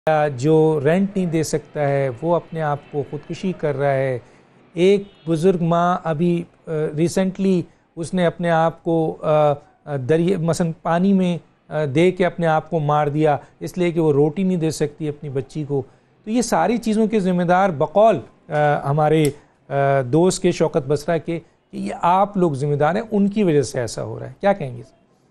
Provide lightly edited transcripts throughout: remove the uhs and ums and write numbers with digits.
جو رینٹ نہیں دے سکتا ہے وہ اپنے آپ کو خودکشی کر رہا ہے. ایک بزرگ ماں ابھی ریسنٹلی اس نے اپنے آپ کو مثلا پانی میں دے کے اپنے آپ کو مار دیا اس لیے کہ وہ روٹی نہیں دے سکتی اپنی بچی کو. تو یہ ساری چیزوں کے ذمہ دار بقول ہمارے دوست کے شوکت بسرا کے کہ یہ آپ لوگ ذمہ دار ہیں، ان کی وجہ سے ایسا ہو رہا ہے. کیا کہیں گے؟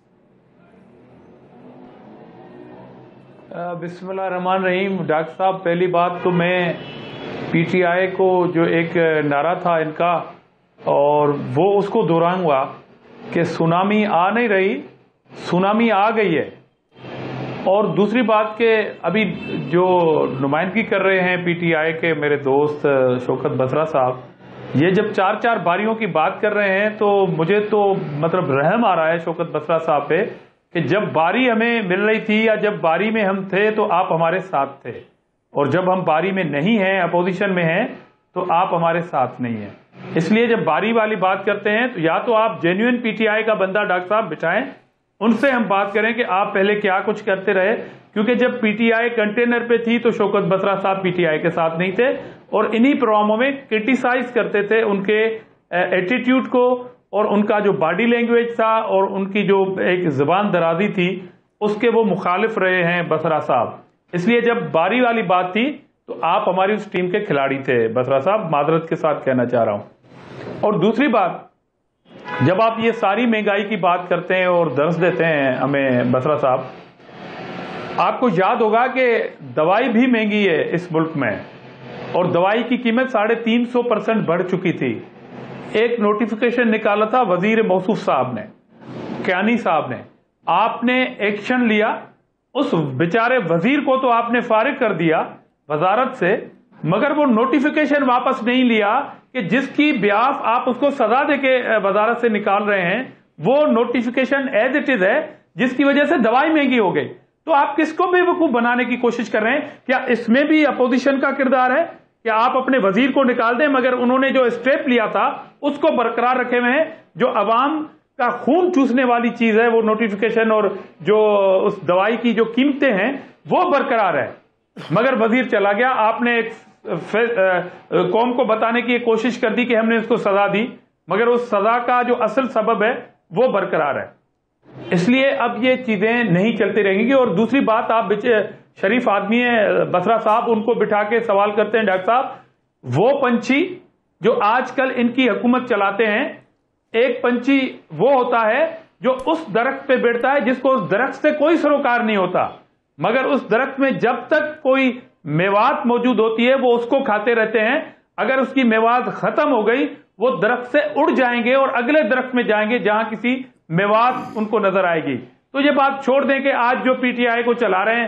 بسم اللہ الرحمن الرحیم. ڈاکٹر صاحب، پہلی بات تو میں پی ٹی آئی کو جو ایک نعرہ تھا ان کا اور وہ اس کو دہراؤں گا کہ سونامی آ نہیں رہی، سونامی آ گئی ہے. اور دوسری بات کہ ابھی جو نمائندگی کر رہے ہیں پی ٹی آئی کے میرے دوست شوکت بسرا صاحب، یہ جب چار باریوں کی بات کر رہے ہیں تو مجھے تو مطلب رحم آ رہا ہے شوکت بسرا صاحب پہ کہ جب باری ہمیں مل رہی تھی یا جب باری میں ہم تھے تو آپ ہمارے ساتھ تھے، اور جب ہم باری میں نہیں ہیں، اپوزیشن میں ہیں، تو آپ ہمارے ساتھ نہیں ہیں. اس لیے جب باری والی بات کرتے ہیں تو یا تو آپ جینوئن پی ٹی آئی کا بندہ ڈاکٹر صاحب بٹھائیں، ان سے ہم بات کریں کہ آپ پہلے کیا کچھ کرتے رہے. کیونکہ جب پی ٹی آئی کنٹینر پہ تھی تو شوکت بسرا صاحب پی ٹی آئی کے ساتھ نہیں تھے اور انہی پروگراموں میں کرٹیسائز کرتے تھے ان کے ایٹیٹیوڈ کو اور ان کا جو باڈی لینگویج تھا اور ان کی جو ایک زبان درازی تھی اس کے وہ مخالف رہے ہیں بسرا صاحب. اس لیے جب باری والی بات تھی تو آپ ہماری اس ٹیم کے کھلاڑی تھے بسرا صاحب، معذرت کے ساتھ کہنا چاہ رہا ہوں. اور دوسری بات، جب آپ یہ ساری مہنگائی کی بات کرتے ہیں اور درس دیتے ہیں ہمیں بسرا صاحب، آپ کو یاد ہوگا کہ دوائی بھی مہنگی ہے اس ملک میں اور دوائی کی قیمت 350% بڑھ چکی تھی. ایک نوٹیفیکیشن نکالا تھا وزیر موصوف صاحب نے، کیانی صاحب نے، آپ نے ایکشن لیا، اس بیچارے وزیر کو تو آپ نے فارغ کر دیا وزارت سے، مگر وہ نوٹیفیکیشن واپس نہیں لیا کہ جس کی بیاف آپ اس کو سزا دے کے وزارت سے نکال رہے ہیں، وہ نوٹیفیکیشن ایز اٹ از ہے جس کی وجہ سے دوائی مہنگی ہو گئی. تو آپ کس کو بے وقوف بنانے کی کوشش کر رہے ہیں؟ کیا اس میں بھی اپوزیشن کا کردار ہے کہ آپ اپنے وزیر کو نکال دیں مگر انہوں نے جو اسٹیپ لیا تھا اس کو برقرار رکھے ہوئے ہیں؟ جو عوام کا خون چوسنے والی چیز ہے وہ نوٹیفیکیشن اور جو اس دوائی کی جو قیمتیں ہیں وہ برقرار ہے، مگر وزیر چلا گیا. آپ نے ایک قوم کو بتانے کی کوشش کر دی کہ ہم نے اس کو سزا دی، مگر اس سزا کا جو اصل سبب ہے وہ برقرار ہے. اس لیے اب یہ چیزیں نہیں چلتی رہیں گی. اور دوسری بات، آپ شریف آدمی ہیں بسرا صاحب، ان کو بٹھا کے سوال کرتے ہیں ڈاکٹر صاحب، وہ پنچھی جو آج کل ان کی حکومت چلاتے ہیں، ایک پنچھی وہ ہوتا ہے جو اس درخت پہ بیٹھتا ہے جس کو اس درخت سے کوئی سروکار نہیں ہوتا، مگر اس درخت میں جب تک کوئی میوات موجود ہوتی ہے وہ اس کو کھاتے رہتے ہیں. اگر اس کی میوات ختم ہو گئی وہ درخت سے اڑ جائیں گے اور اگلے درخت میں جائیں گے جہاں کسی میوات ان کو نظر آئے گی. تو یہ بات چھوڑ دیں کہ آج جو پی ٹی آئی کو چلا رہے ہیں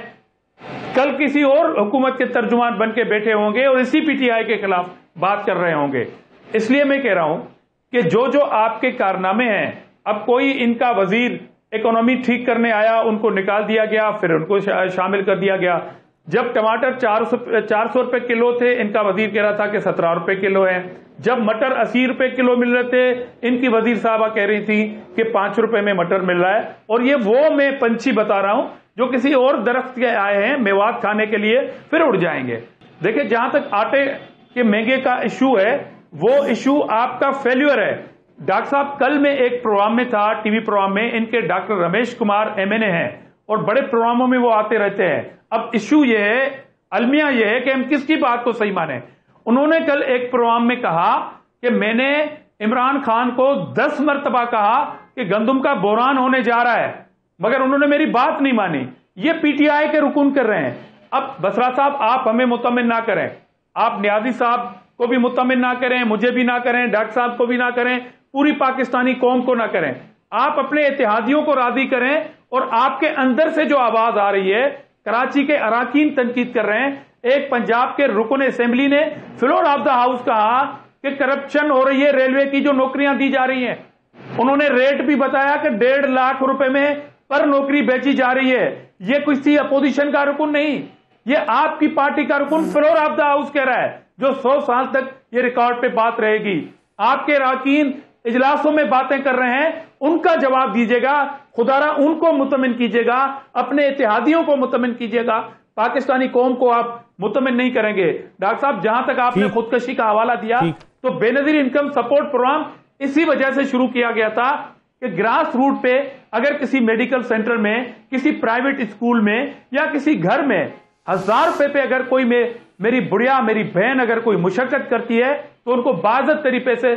کل کسی اور حکومت کے ترجمان بن کے بیٹھے ہوں گے اور اسی پی ٹی آئی کے خلاف بات کر رہے ہوں گے. اس لیے میں کہہ رہا ہوں کہ جو آپ کے کارنامے ہیں، اب کوئی ان کا وزیر اکانومی ٹھیک کرنے آیا، ان کو نکال دیا گیا، پھر ان کو شامل کر دیا گیا. جب ٹماٹر 400 روپے کلو تھے، ان کا وزیر کہہ رہا تھا کہ 17 روپے کلو ہے. جب مٹر 80 روپے کلو مل رہے تھے، ان کی وزیر صاحبہ کہہ رہی تھی کہ 5 روپے میں مٹر مل رہا ہے. اور یہ وہ میں پنچھی بتا رہا ہوں جو کسی اور درخت کے آئے ہیں میوات کھانے کے لیے، پھر اڑ جائیں گے. دیکھیں، جہاں تک آٹے کے مہنگے کا ایشو ہے، وہ ایشو آپ کا فیلیور ہے. ڈاکٹر صاحب، کل میں ایک پروگرام میں تھا، ٹی وی پروگرام میں، ان کے ڈاکٹر رمیش کمار MNA ہیں اور بڑے پروگراموں میں وہ آتے رہتے ہیں. اب ایشو یہ ہے، المیہ یہ ہے کہ ہم کس کی بات کو صحیح مانیں. انہوں نے کل ایک پروگرام میں کہا کہ میں نے عمران خان کو 10 مرتبہ کہا کہ گندم کا بحران ہونے جا رہا ہے، مگر انہوں نے میری بات نہیں مانی. یہ پی ٹی آئی کے رکن کر رہے ہیں. اب بسرا صاحب، آپ ہمیں مطمئن نہ کریں، آپ نیازی صاحب کو بھی مطمئن نہ کریں، مجھے بھی نہ کریں، ڈاکٹر صاحب کو بھی نہ کریں، پوری پاکستانی قوم کو نہ کریں. آپ اپنے اتحادیوں کو راضی کریں. اور آپ کے اندر سے جو آواز آ رہی ہے، کراچی کے اراکین تنقید کر رہے ہیں. ایک پنجاب کے رکن اسمبلی نے فلور آف دا ہاؤس کہا کہ کرپشن ہو رہی ہے، ریلوے کی جو نوکریاں دی جا رہی ہیں، انہوں نے ریٹ بھی بتایا کہ 1.5 لاکھ روپے میں پر نوکری بیچی جا رہی ہے. یہ کسی اپوزیشن کا رکن نہیں، یہ آپ کی پارٹی کا رکن فلور آف دا ہاؤس کہہ رہا ہے، جو 100 سال تک یہ ریکارڈ پہ بات رہے گی. آپ کے اراکین اجلاسوں میں باتیں کر رہے ہیں، ان کا جواب دیجیے گا. خدا را ان کو مطمئن کیجیے گا، اپنے اتحادیوں کو مطمئن کیجیے گا. پاکستانی قوم کو آپ مطمئن نہیں کریں گے. ڈاکٹر صاحب جہاں تک آپ نے خودکشی کا حوالہ دیا تو بے نظیر انکم سپورٹ پروگرام اسی وجہ سے شروع کیا گیا تھا کہ گراس روٹ پہ اگر کسی میڈیکل سینٹر میں, کسی پرائیویٹ اسکول میں یا کسی گھر میں 1000 روپے پہ اگر کوئی میری بڑھیا میری بہن اگر کوئی مشقت کرتی ہے تو ان کو باضابطہ طریقے سے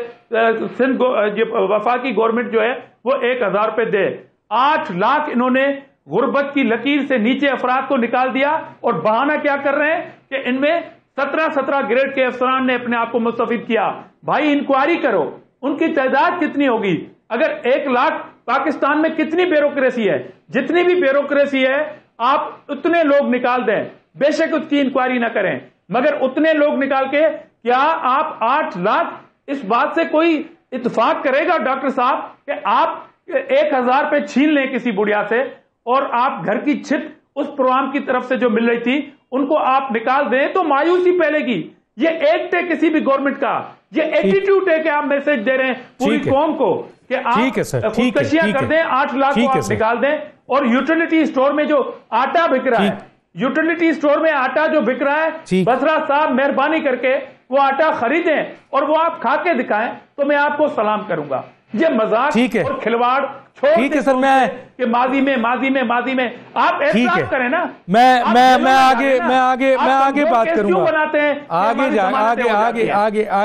وفاقی گورنمنٹ جو ہے وہ 1000 روپے دے. 8 لاکھ انہوں نے غربت کی لکیر سے نیچے افراد کو نکال دیا, اور بہانہ کیا کر رہے ہیں کہ ان میں 17 گریڈ کے افسران نے اپنے آپ کو مستفید کیا. بھائی انکوائری کرو, ان کی تعداد کتنی ہوگی؟ اگر 1 لاکھ پاکستان میں کتنی بیوروکریسی ہے, جتنی بھی بیوروکریسی ہے آپ اتنے لوگ نکال دیں, بے شک اس کی انکوائری نہ کریں, مگر اتنے لوگ نکال کے کیا آپ 8 لاکھ اس بات سے کوئی اتفاق کرے گا ڈاکٹر صاحب کہ آپ 1000 روپے چھین لیں کسی بڑھیا سے اور آپ گھر کی چھت اس پروگرام کی طرف سے جو مل رہی تھی ان کو آپ نکال دیں تو مایوسی پھیلے گی. یہ ایکٹ ہے کسی بھی گورنمنٹ کا, یہ ایٹیٹیوڈ ہے کہ آپ میسج دے رہے ہیں پوری قوم کو کہ آپ خودکشیاں کر دیں, 8 لاکھ کو آپ نکال دیں. اور یوٹیلیٹی اسٹور میں جو آٹا بک رہا ہے, یوٹیلیٹی اسٹور میں آٹا جو بک رہا ہے, بسرا صاحب مہربانی کر کے وہ آٹا خریدیں اور وہ آپ کھا کے دکھائیں تو میں آپ کو سلام کروں گا. یہ مذاق اور کھلواڑ چھوڑ دیں سر کہ ماضی میں آپ احساس کریں نا. میں آگے بات کروں گا, کیوں بناتے ہیں آگے